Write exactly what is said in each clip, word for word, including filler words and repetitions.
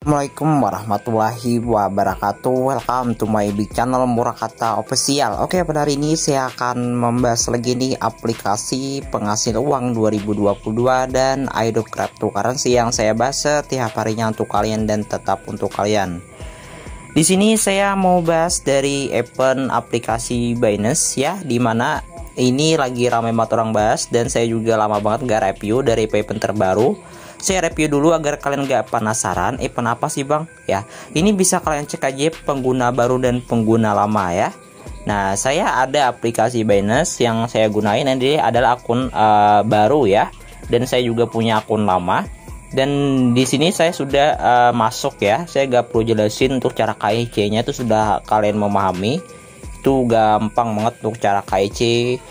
Assalamualaikum warahmatullahi wabarakatuh. Welcome to my big channel Murakata Official. Oke, pada hari ini saya akan membahas lagi nih aplikasi penghasil uang dua ribu dua puluh dua dan airdrop cryptocurrency yang saya bahas setiap harinya untuk kalian dan tetap untuk kalian. Di sini saya mau bahas dari event aplikasi Binance ya, dimana ini lagi ramai banget orang bahas dan saya juga lama banget gak review dari event terbaru. Saya review dulu agar kalian gak penasaran event apa sih bang ya. Ini bisa kalian cek aja pengguna baru dan pengguna lama ya. Nah, saya ada aplikasi Binance yang saya gunain, ini adalah akun uh, baru ya, dan saya juga punya akun lama. Dan di sini saya sudah uh, masuk ya. Saya gak perlu jelasin untuk cara K I C nya, itu sudah kalian memahami. Itu gampang banget untuk cara K I C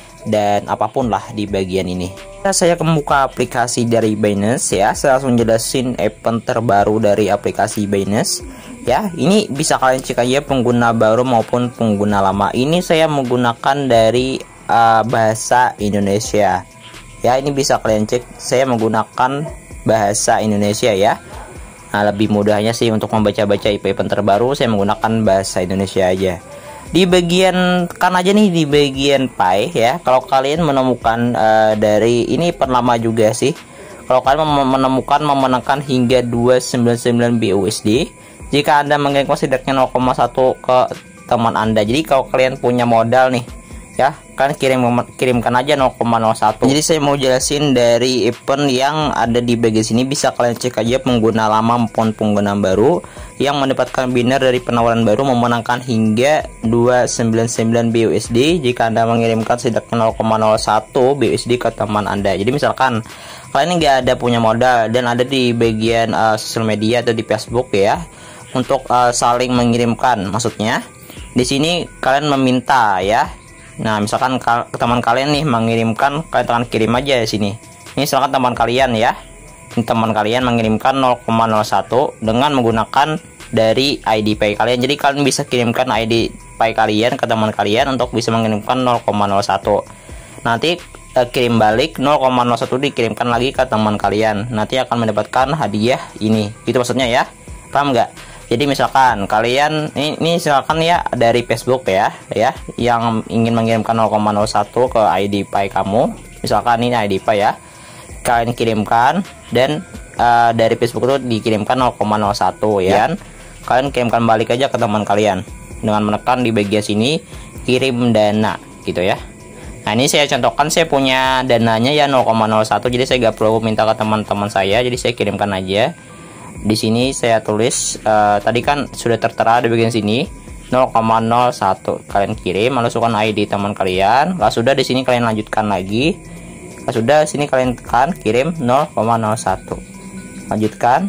dan apapun lah di bagian ini. Saya membuka aplikasi dari Binance ya. Saya langsung jelasin event terbaru dari aplikasi Binance ya. Ini bisa kalian cek aja pengguna baru maupun pengguna lama. Ini saya menggunakan dari uh, bahasa Indonesia ya. Ini bisa kalian cek, saya menggunakan bahasa Indonesia ya. Nah, lebih mudahnya sih untuk membaca-baca event terbaru, saya menggunakan bahasa Indonesia aja. Di bagian kan aja nih, di bagian Pi ya, kalau kalian menemukan uh, dari ini perlama juga sih, kalau kalian menemukan memenangkan hingga dua ratus sembilan puluh sembilan B U S D jika Anda mengirimkan setidaknya nol koma satu ke teman Anda. Jadi kalau kalian punya modal nih ya, kalian kirim kirimkan aja nol koma nol satu. Jadi saya mau jelasin dari event yang ada di bagian sini. Bisa kalian cek aja pengguna lama maupun pengguna baru yang mendapatkan biner dari penawaran baru memenangkan hingga dua ratus sembilan puluh sembilan B U S D jika Anda mengirimkan setidaknya nol koma nol satu B U S D ke teman Anda. Jadi misalkan kalian nggak ada punya modal dan ada di bagian uh, sosial media atau di Facebook ya, untuk uh, saling mengirimkan, maksudnya di sini kalian meminta ya. Nah, misalkan teman kalian nih mengirimkan, kalian tekan kirim aja di sini. Ini misalkan teman kalian ya. Ini teman kalian mengirimkan nol koma nol satu dengan menggunakan dari I D Pi kalian. Jadi kalian bisa kirimkan I D Pi kalian ke teman kalian untuk bisa mengirimkan nol koma nol satu. Nanti eh, kirim balik nol koma nol satu dikirimkan lagi ke teman kalian. Nanti akan mendapatkan hadiah ini. Gitu maksudnya ya. Paham nggak? Jadi misalkan kalian ini, ini misalkan ya dari Facebook ya ya yang ingin mengirimkan nol koma nol satu ke I D Pi kamu. Misalkan ini I D Pi ya. Kalian kirimkan dan uh, dari Facebook itu dikirimkan nol koma nol satu ya. Dan kalian kirimkan balik aja ke teman kalian dengan menekan di bagian sini kirim dana gitu ya. Nah, ini saya contohkan, saya punya dananya ya nol koma nol satu, jadi saya gak perlu minta ke teman-teman saya, jadi saya kirimkan aja. Di sini saya tulis uh, tadi kan sudah tertera di bagian sini nol koma nol satu. Kalian kirim, masukkan I D teman kalian. Kalau sudah di sini kalian lanjutkan lagi. Kalau sudah sini kalian tekan kirim nol koma nol satu. Lanjutkan.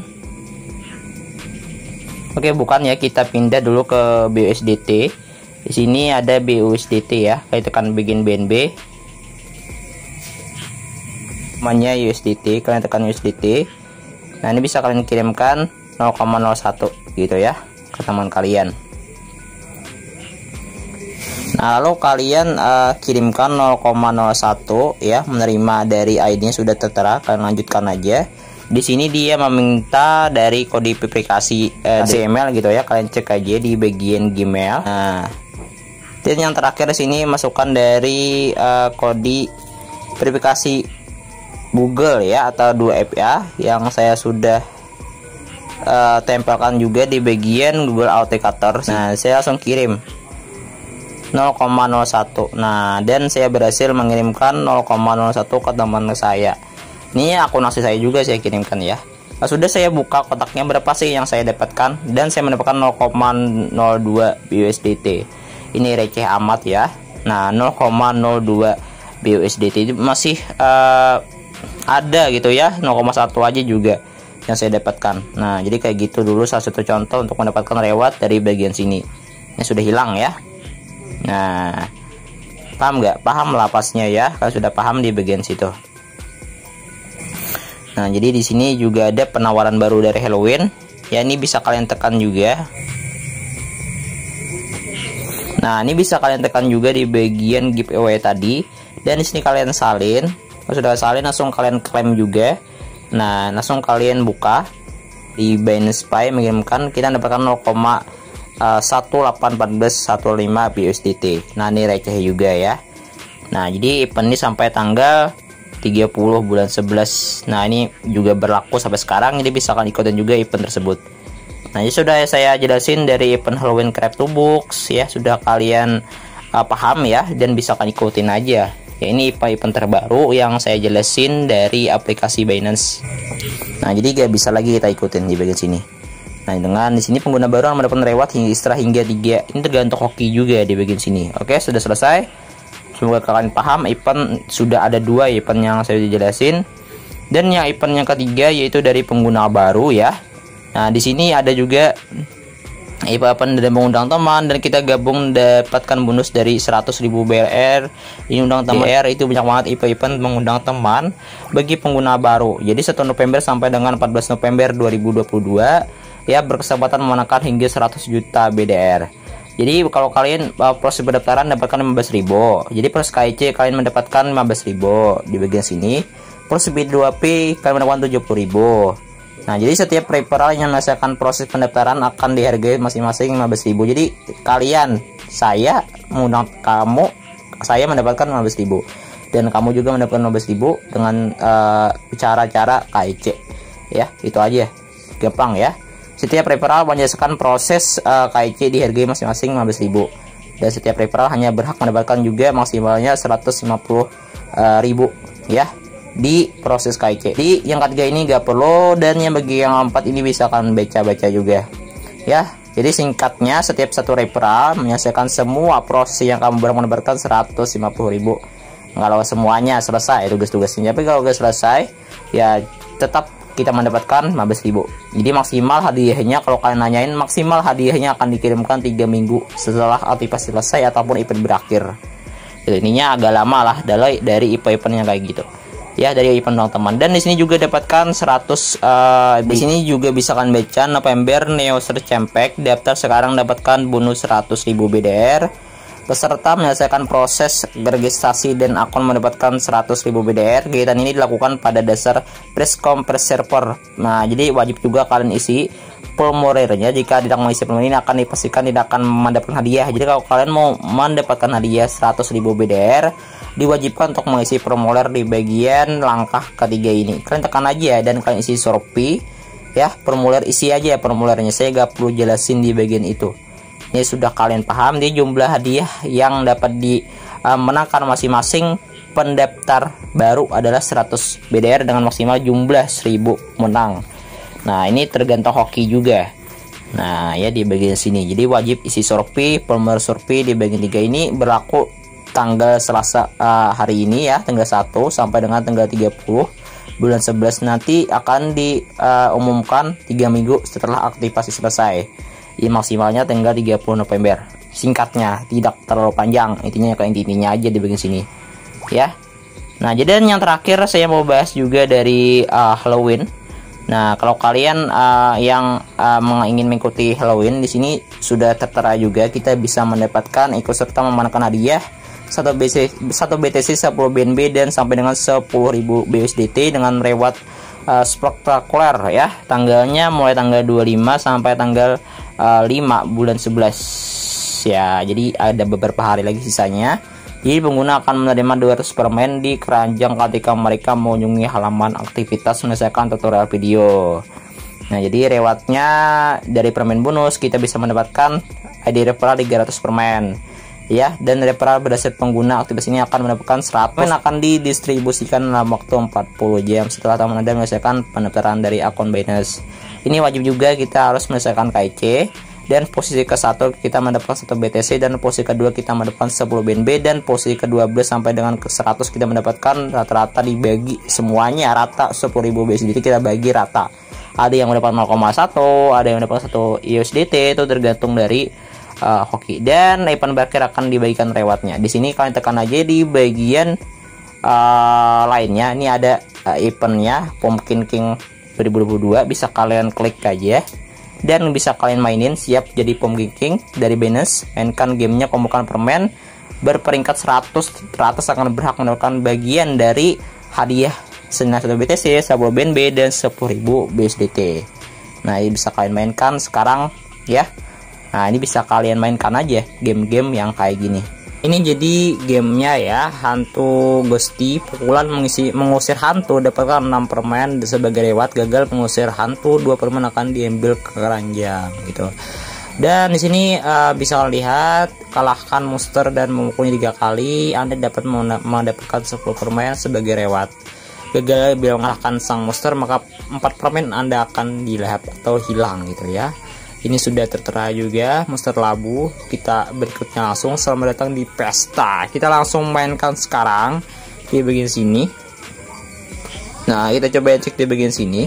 Oke, bukan ya, kita pindah dulu ke B U S D T. Di sini ada B U S D T ya. Kalian tekan bagian B N B. Namanya U S D T, kalian tekan U S D T. Nah, ini bisa kalian kirimkan nol koma nol satu gitu ya ke teman kalian. Nah, lalu kalian uh, kirimkan nol koma nol satu ya, menerima dari I D-nya sudah tertera, kalian lanjutkan aja. Di sini dia meminta dari kode verifikasi uh, Gmail gitu ya, kalian cek aja di bagian Gmail. Nah, dan yang terakhir di sini masukkan dari uh, kode verifikasi Google ya, atau dua F A yang saya sudah uh, tempelkan juga di bagian Google Authenticator. Nah, saya langsung kirim nol koma nol satu. Nah, dan saya berhasil mengirimkan nol koma nol satu ke teman saya. Ini akun asli saya juga saya kirimkan ya. Nah, sudah saya buka kotaknya, berapa sih yang saya dapatkan, dan saya mendapatkan nol koma nol dua B U S D T. Ini receh amat ya. Nah, nol koma nol dua B U S D T itu masih uh, ada gitu ya, nol koma satu aja juga yang saya dapatkan. Nah, jadi kayak gitu dulu salah satu contoh untuk mendapatkan reward dari bagian sini. Ini sudah hilang ya. Nah, paham nggak? Paham lah pasnya ya, kalau sudah paham di bagian situ. Nah, jadi di sini juga ada penawaran baru dari Halloween ya, ini bisa kalian tekan juga. Nah, ini bisa kalian tekan juga di bagian giveaway tadi, dan di sini kalian salin. Kalau sudah salin langsung kalian klaim juga. Nah, langsung kalian buka. di Binance Pay mengirimkan, kita mendapatkan nol koma satu delapan empat satu lima B U S D T. Nah ini receh juga ya. Nah jadi event ini sampai tanggal tiga puluh bulan sebelas. Nah ini juga berlaku sampai sekarang, jadi bisa kalian ikutin juga event tersebut. Nah ini sudah saya jelasin dari event Halloween CryptoBox ya, sudah kalian uh, paham ya, dan bisa kalian ikutin aja ya. Ini event terbaru yang saya jelasin dari aplikasi Binance. Nah jadi gak bisa lagi kita ikutin di bagian sini. Nah dengan di sini pengguna baru mendapatkan reward hingga istirahat hingga tiga, ini tergantung hoki juga di bagian sini. Oke, sudah selesai. Semoga kalian paham. Event sudah ada dua event yang saya jelasin, dan yang event yang ketiga yaitu dari pengguna baru ya. Nah di sini ada juga event dari mengundang teman, dan kita gabung dapatkan bonus dari seratus ribu B R. Ini undang teman B R itu banyak banget event mengundang teman bagi pengguna baru. Jadi satu November sampai dengan empat belas November dua ribu dua puluh dua ya, berkesempatan menekan hingga seratus juta B D R. Jadi kalau kalian uh, proses pendaftaran dapatkan lima belas ribu. Jadi proses K I C kalian mendapatkan lima belas ribu di bagian sini. Proses B dua P kalian mendapatkan tujuh puluh ribu. Nah jadi setiap referral yang menyelesaikan proses pendaftaran akan dihargai masing-masing lima belas ribu. Jadi kalian, saya mengundang kamu, saya mendapatkan lima belas ribu, dan kamu juga mendapatkan lima belas ribu dengan uh, cara-cara K I C ya. Itu aja, gampang ya. Setiap referral menyelesaikan proses uh, K I C dihargai masing-masing lima belas ribu, dan setiap referral hanya berhak mendapatkan juga maksimalnya seratus lima puluh ribu ya di proses K I C. Di yang ketiga ini gak perlu, dan yang bagi yang empat ini bisa kalian baca-baca juga ya. Jadi singkatnya, setiap satu referral menyelesaikan semua proses yang kamu berhak mendapatkan seratus lima puluh ribu. Kalau semuanya selesai tugas-tugasnya, tapi kalau gak selesai ya tetap kita mendapatkan lima belas ribu. Jadi maksimal hadiahnya, kalau kalian nanyain, maksimal hadiahnya akan dikirimkan tiga minggu setelah aktivasi selesai ataupun event berakhir. Jadi ininya agak lama lah dari dari event-event yang kayak gitu ya, dari event ulang teman. Dan di sini juga dapatkan seratus uh, di sini juga bisa kalian baca November Neo Search Campaign, daftar sekarang dapatkan bonus seratus ribu B D R. Peserta menyelesaikan proses registrasi dan akun mendapatkan seratus ribu B D R. Kegiatan ini dilakukan pada dasar Prescom per server. Nah, jadi wajib juga kalian isi formulirnya. Jika tidak mengisi formulir ini akan dipastikan tidak akan mendapatkan hadiah. Jadi kalau kalian mau mendapatkan hadiah seratus ribu B D R, diwajibkan untuk mengisi formulir di bagian langkah ketiga ini. Kalian tekan aja dan kalian isi Shopee ya, formulir isi aja formulirnya. Saya gak perlu jelasin di bagian itu. Ini sudah kalian paham. Di jumlah hadiah yang dapat dimenangkan uh, masing-masing pendaftar baru adalah seratus B D R dengan maksimal jumlah seribu menang. Nah ini tergantung hoki juga. Nah ya, di bagian sini jadi wajib isi Shopee, formulir Shopee di bagian tiga ini berlaku tanggal Selasa uh, hari ini ya, tanggal satu sampai dengan tanggal tiga puluh bulan sebelas. Nanti akan diumumkan uh, tiga minggu setelah aktivasi selesai. Ini maksimalnya tanggal tiga puluh November. Singkatnya, tidak terlalu panjang, intinya kayak intinya aja di bagian sini ya. Nah jadi yang terakhir saya mau bahas juga dari uh, Halloween. Nah kalau kalian uh, yang uh, ingin mengikuti Halloween, di sini sudah tertera juga kita bisa mendapatkan ikut serta memenangkan hadiah satu B T C sepuluh B N B dan sampai dengan sepuluh ribu B U S D T dengan reward uh, spektakuler ya. Tanggalnya mulai tanggal dua puluh lima sampai tanggal uh, lima bulan sebelas ya. Jadi ada beberapa hari lagi sisanya. Jadi pengguna akan menerima dua ratus permen di keranjang ketika mereka mengunjungi halaman aktivitas menyelesaikan tutorial video. Nah jadi rewardnya dari permen bonus kita bisa mendapatkan I D referral tiga ratus permen ya, dan referral berdasar pengguna aktivitas ini akan mendapatkan seratus permen, akan didistribusikan dalam waktu empat puluh jam setelah teman Anda menyelesaikan pendaftaran dari akun Binance. Ini wajib juga kita harus menyelesaikan K I C, dan posisi ke satu kita mendapatkan satu B T C, dan posisi kedua kita mendapatkan sepuluh B N B, dan posisi ke dua belas sampai dengan ke seratus kita mendapatkan rata-rata dibagi semuanya rata sepuluh ribu B U S D T kita bagi rata. Ada yang mendapat nol koma satu, ada yang mendapat satu U S D T, itu tergantung dari uh, hoki. Dan event berakhir akan dibagikan rewardnya. Di sini kalian tekan aja di bagian uh, lainnya. Ini ada uh, eventnya Pumpkin King dua ribu dua puluh dua, bisa kalian klik aja dan bisa kalian mainin. Siap jadi Pumpkin King dari Binance, mainkan gamenya, kumpulkan permen berperingkat seratus. Teratas akan berhak mendapatkan bagian dari hadiah senilai satu B T C, sepuluh B N B dan sepuluh ribu B U S D T. Nah, ini bisa kalian mainkan sekarang ya. Nah, ini bisa kalian mainkan aja game-game yang kayak gini. Ini jadi gamenya ya, hantu Ghosty, pukulan mengisi mengusir hantu, dapatkan enam permen sebagai reward, gagal mengusir hantu dua permen akan diambil ke keranjang gitu. Dan di sini uh, bisa kalian lihat, kalahkan monster dan memukulnya tiga kali, Anda dapat mendapatkan sepuluh permen sebagai reward. Gagal bila mengalahkan sang monster, maka empat permen Anda akan dilahap atau hilang gitu ya. Ini sudah tertera juga monster labu. Kita berikutnya langsung, selamat datang di pesta. Kita langsung mainkan sekarang di bagian sini. Nah, kita coba cek di bagian sini.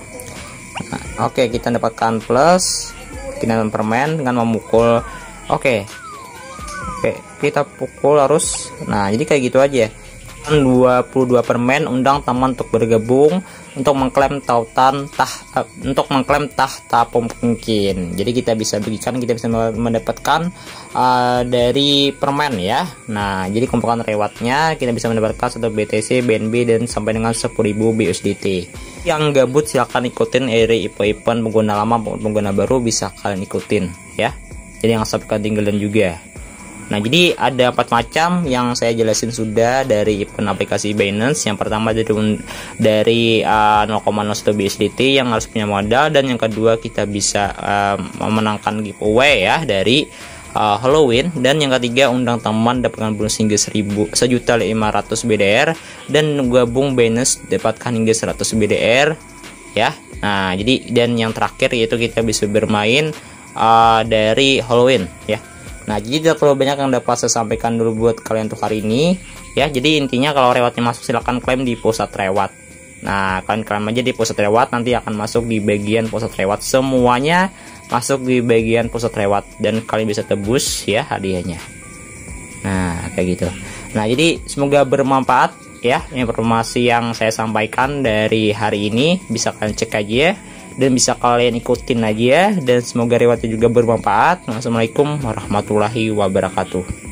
Nah, oke, kita dapatkan plus kinan permen dengan memukul. Oke, oke, kita pukul harus. Nah, jadi kayak gitu aja. dua puluh dua permen, undang teman untuk bergabung untuk mengklaim tautan tah uh, untuk mengklaim tahta pemimpin. Jadi kita bisa bagikan, kita bisa mendapatkan uh, dari permen ya. Nah, jadi kumpulkan rewardnya, kita bisa mendapatkan satu B T C, B N B dan sampai dengan sepuluh ribu B U S D T. Yang gabut silahkan ikutin eri event pengguna lama maupun pengguna baru, bisa kalian ikutin ya. Jadi yang sampai ketinggalan juga. Nah, jadi ada empat macam yang saya jelasin sudah dari event aplikasi Binance. Yang pertama dari dari uh, nol koma nol satu B U S D T yang harus punya modal, dan yang kedua kita bisa uh, memenangkan giveaway ya dari uh, Halloween, dan yang ketiga undang teman dapatkan bonus hingga seribu sejuta lima ratus B D R, dan gabung Binance dapatkan hingga seratus B D R ya. Nah, jadi dan yang terakhir yaitu kita bisa bermain uh, dari Halloween ya. Nah, jadi tidak terlalu banyak yang dapat saya sampaikan dulu buat kalian untuk hari ini ya. Jadi intinya kalau rewardnya masuk silahkan klaim di pusat reward. Nah, kalian klaim aja di pusat reward, nanti akan masuk di bagian pusat reward. Semuanya masuk di bagian pusat reward dan kalian bisa tebus ya hadiahnya. Nah, kayak gitu. Nah, jadi semoga bermanfaat ya informasi yang saya sampaikan dari hari ini. Bisa kalian cek aja dan bisa kalian ikutin aja, dan semoga rewardnya juga bermanfaat. Wassalamualaikum warahmatullahi wabarakatuh.